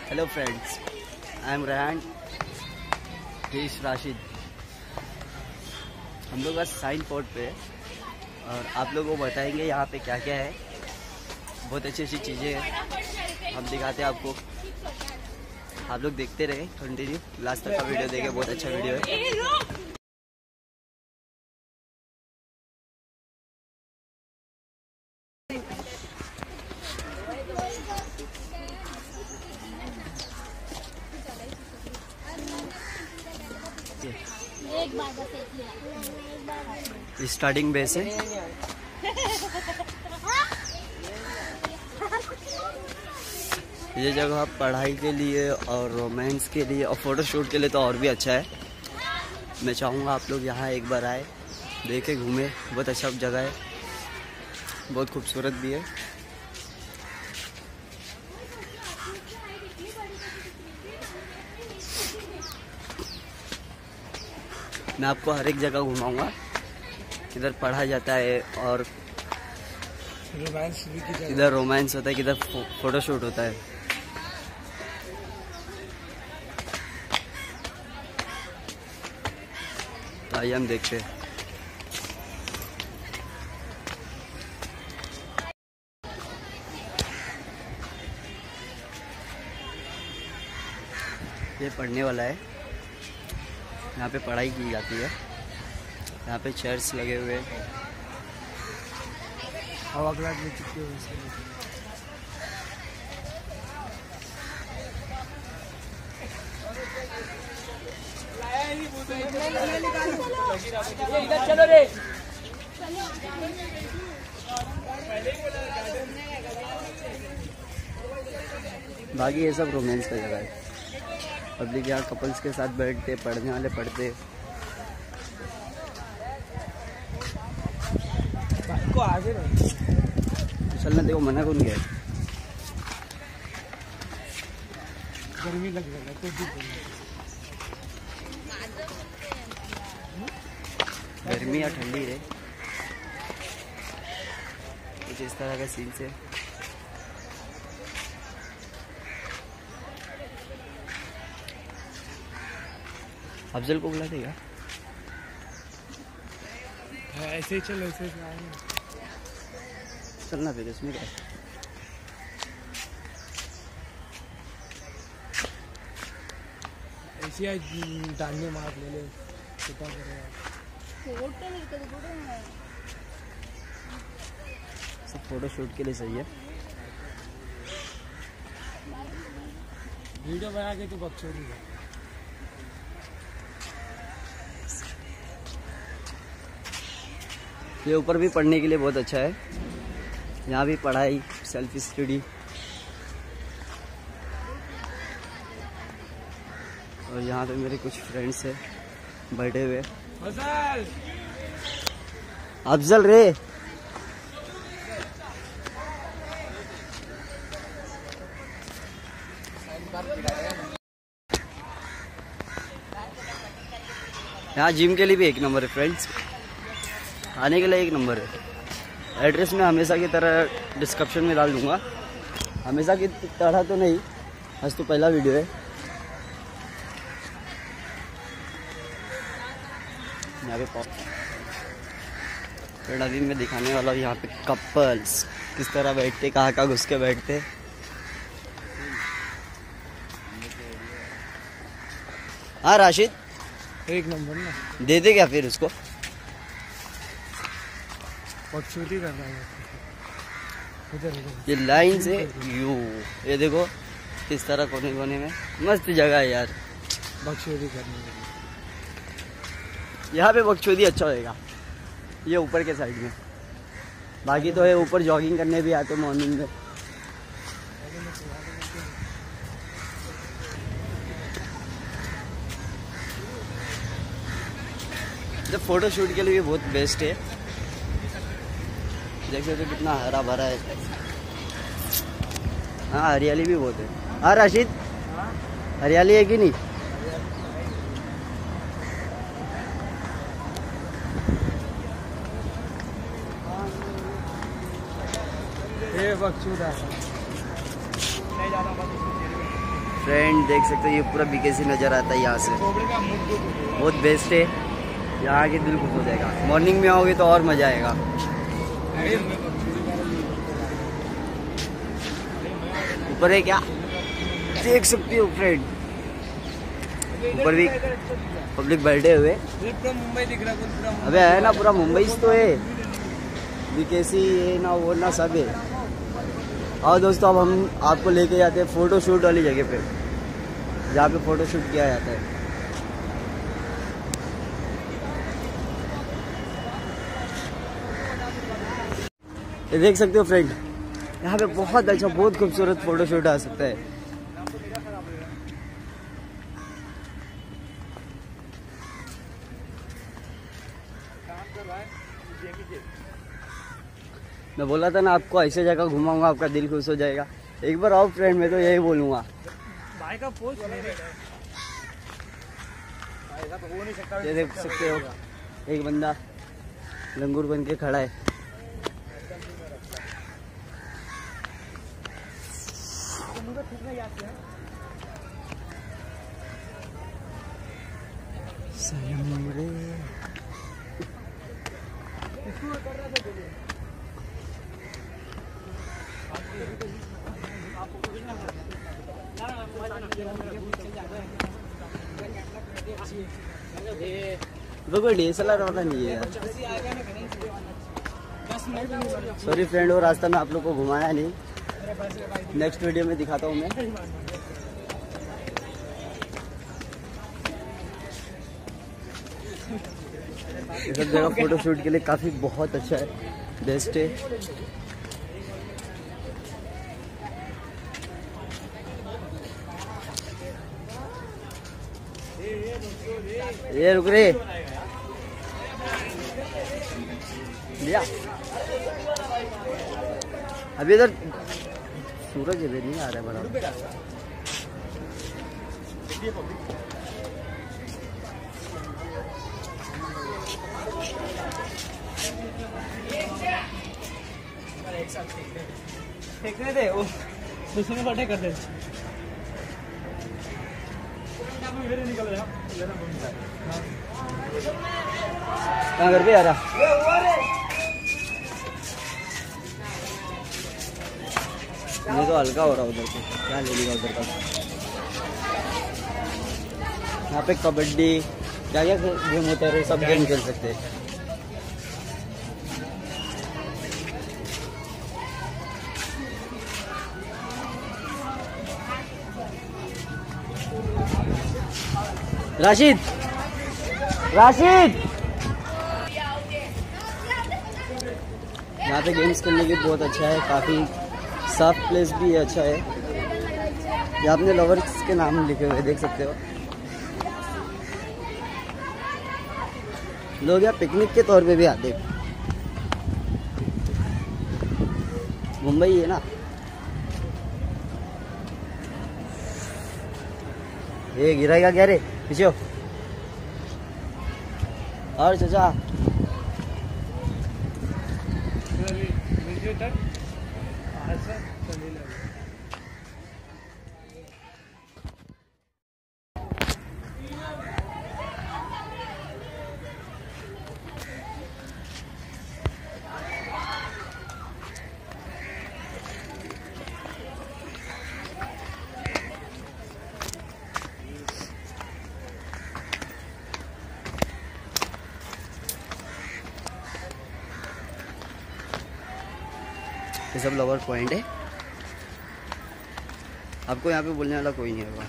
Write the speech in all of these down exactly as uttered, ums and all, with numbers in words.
Hello friends, I am Rehan, he is Rashid. हम लोग आज साइन पोर्ट पे और आप लोगों को बताएंगे यहाँ पे क्या क्या है। बहुत अच्छी अच्छी चीज़ें हैं, हम दिखाते हैं आपको। आप लोग देखते रहे, कंटिन्यू लास्ट तक का वीडियो देखें, बहुत अच्छा वीडियो है। स्टार्टिंग बेस है। ये जगह पढ़ाई के लिए और रोमांस के लिए और फोटोशूट के लिए तो और भी अच्छा है। मैं चाहूँगा आप लोग यहाँ एक बार आए, देखे, घूमे। बहुत अच्छा जगह है, बहुत खूबसूरत भी है। मैं आपको हर एक जगह घुमाऊंगा, किधर पढ़ा जाता है और किधर रोमांस होता है, किधर फो, फोटोशूट होता है। तो आइए हम देखते हैं। ये पढ़ने वाला है, यहाँ पे पढ़ाई की जाती है। यहाँ पे चेयर्स लगे हुए हैं। हवा ग्लास में चुके हुए चलो रे। बाकी ये सब रोमांस का जगह है। पब्लिक यहाँ कपल्स के साथ बैठते, पढ़ने वाले पढ़ते। को आगे चलना, देखो मना कौन गया। गर्मी लग रहा है तो गर्मी या ठंडी है, कुछ इस तरह का सीन से। अफजल को बुला देगा। ऐसे ही चलो, ऐसे चलना फिर, इसमें क्या है। ऐसे डांडे मार ले ले, सब फोटो शूट के लिए सही है। वीडियो बना के तो बकचोदी है। ये ऊपर भी पढ़ने के लिए बहुत अच्छा है। यहाँ भी पढ़ाई, सेल्फ स्टडी। और यहाँ पे मेरे कुछ फ्रेंड्स हैं बैठे हुए। अफजल रे, यहाँ जिम के लिए भी एक नंबर है फ्रेंड्स, आने के लिए एक नंबर है। एड्रेस मैं हमेशा की तरह डिस्क्रिप्शन में डाल दूंगा। हमेशा की तरह तो नहीं, आज तो पहला वीडियो है। यहाँ पे फिर अभी मैं दिखाने वाला हूँ यहाँ पे कपल्स किस तरह बैठते, कहाँ कहाँ घुस के बैठते। हाँ राशिद, एक नंबर ना दे दे क्या फिर उसको। बकचोदी कर रहा है इधर इधर। ये लाइन से यू, ये देखो किस तरह कोने कोने में मस्त जगह है यार बकचोदी करने के लिए। यहाँ पे बकचोदी अच्छा होएगा, ये ऊपर के साइड में। बाकी तो है ऊपर जॉगिंग करने भी आते मॉर्निंग में। जब फोटो शूट के लिए भी बहुत बेस्ट है। देखो तो कितना हरा भरा है। हाँ हरियाली भी बहुत है। हाँ राशिद, हरियाली है कि नहीं। ये बकचोदा फ्रेंड देख सकते हो, ये पूरा बीकेसी नज़र आता है यहाँ से, बहुत बेस्ट है। यहाँ आके दिल खुश हो जाएगा। मॉर्निंग में आओगे तो और मज़ा आएगा। ऊपर है क्या, देख सकते हो फ्रेंड, ऊपर भी पब्लिक बैठे हुए। पूरा मुंबई दिख रहा है। अबे है ना, पूरा मुंबई तो है, बीकेसी ये ना वो ना सब है। और दोस्तों अब हम आपको लेके जाते हैं फ़ोटो शूट वाली जगह पे, जहाँ पे फ़ोटो शूट किया जाता है। ये देख सकते हो फ्रेंड, यहाँ पे बहुत अच्छा, बहुत खूबसूरत फ़ोटो शूट आ सकता है। मैं बोला था ना आपको ऐसे जगह घुमाऊंगा, आपका दिल खुश हो जाएगा। एक बार आओ फ्रेंड, मैं तो यही बोलूँगा। भाई का पोस्ट ये देख सकते हो, एक बंदा लंगूर बन के खड़ा है। तो कोई डी एस एल आर वाला नहीं है यार, सॉरी फ्रेंड। वो रास्ता में आप लोग को घुमाया नहीं, नेक्स्ट वीडियो में दिखाता हूँ मैं। ये सब जगह फोटो शूट के लिए काफ़ी बहुत अच्छा है, बेस्ट है। ये रुक रे भैया, अभी इधर सूरज इधर नहीं आ रहा है बड़ा। फेंकने दे, वो दूसरे में बटे कर दे। कहाँ घर पे आ रहा, ये तो हल्का हो रहा उधर से, क्या ले लिया उधर का। यहाँ पे कबड्डी क्या क्या गेम होते हैं, सब गेम खेल सकते हैं। राशिद, राशिद, यहाँ पे गेम्स खेलने की बहुत अच्छा है, काफ़ी साफ प्लेस भी अच्छा है। यहाँ अपने लवर्स के नाम लिखे हुए देख सकते हो। लोग यहाँ पिकनिक के तौर पे भी आते हैं। मुंबई है ना, ये गिराएगा क्या रे, पीछे हो। और चाचा ये सब लवर पॉइंट है, आपको यहाँ पे बोलने वाला कोई नहीं होगा।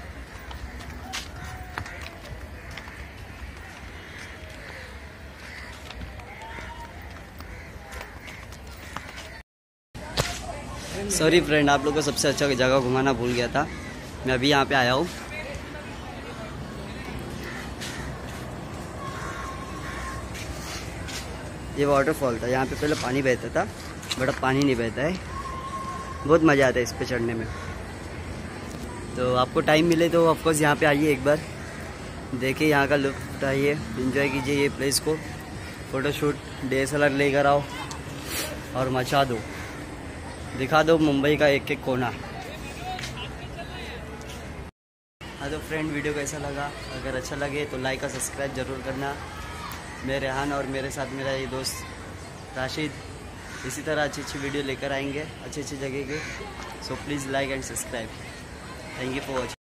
सॉरी फ्रेंड, आप लोग को सबसे अच्छा जगह घुमाना भूल गया था। मैं अभी यहाँ पे आया हूँ। ये वाटरफॉल था, यहाँ पे पहले पानी बहता था, बट अब पानी नहीं बहता है। बहुत मज़ा आता है इस पे चढ़ने में। तो आपको टाइम मिले तो ऑफकोर्स यहाँ पे आइए, एक बार देखिए, यहाँ का लुत्फ उठाइए, एंजॉय कीजिए ये प्लेस को। Photoshoot D S L R लेकर आओ और मचा दो, दिखा दो मुंबई का एक एक कोना। हाँ तो फ्रेंड, वीडियो कैसा लगा? अगर अच्छा लगे तो लाइक और सब्सक्राइब ज़रूर करना। मैं रेहान और मेरे साथ मेरा ये दोस्त राशिद इसी तरह अच्छी अच्छी वीडियो लेकर आएंगे अच्छी अच्छी जगह के। So please like and subscribe. Thank you for watching.